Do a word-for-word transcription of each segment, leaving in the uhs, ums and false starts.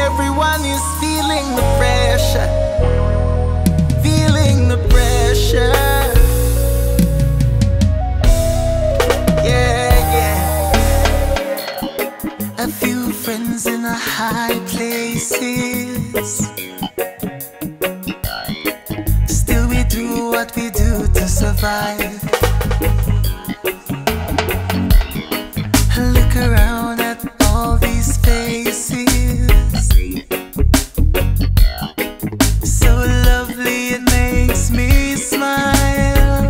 Everyone is feeling the pressure, feeling the pressure. Yeah, yeah. A few friends in the high places. Still we do what we do to survive. Look around at all these faces. So lovely, it makes me smile.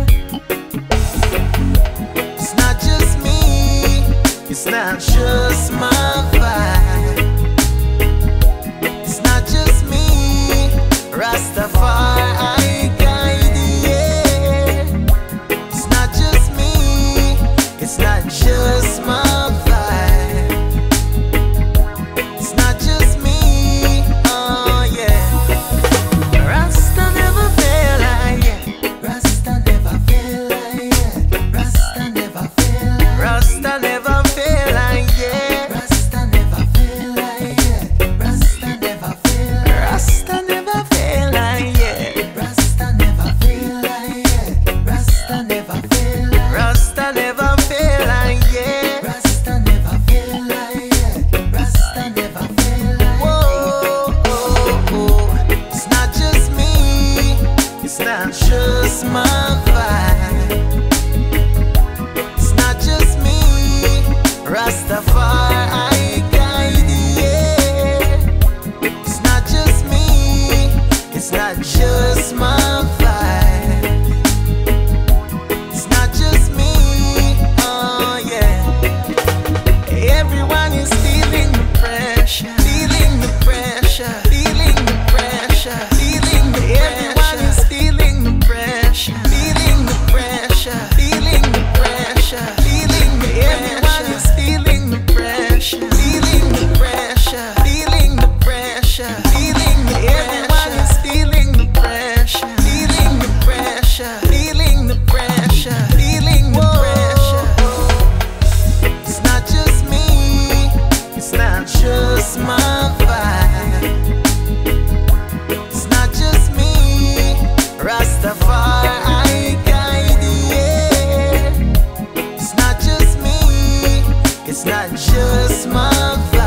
It's not just me, it's not just my vibe. It's not just me, Rastafari guide, yeah. It's not just me, it's not just my vibe. It's not just me, oh yeah. Rasta never fail, yeah. Rasta never fail, yeah. Rasta never fail, Rasta never fail, yeah. Rasta never fail, yeah. Rasta never fail, Rasta never fail, yeah. Rasta never fail, yeah. Rasta never fail, Rasta never fail, yeah. Rasta never fail, yeah. Rasta never fail. Whoa, oh, oh. It's not just me, it's not just my vibe. It's not just me, Rastafari guide, yeah. It's not just me, it's not just my vibe. It's not just me, oh yeah. Everyone is feeling the pressure, feeling the pressure, feeling the pressure, feeling the pressure. Everyone is feeling the pressure, feeling the pressure, feeling the pressure, feeling the pressure. Everyone is feeling the pressure, feeling the pressure, feeling the pressure, feeling the pressure. Everyone is feeling the pressure, feeling the pressure, feeling the pressure, feeling the pressure. It's not just me, it's not just my vibe. It's not just me, Rastafari guide, yeah. It's not just me, it's not just my vibe.